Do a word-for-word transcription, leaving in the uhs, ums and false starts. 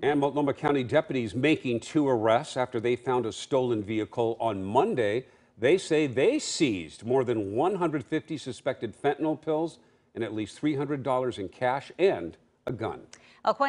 And Multnomah County deputies making two arrests after they found a stolen vehicle on Monday. They say they seized more than one hundred fifty suspected fentanyl pills and at least three hundred dollars in cash and a gun.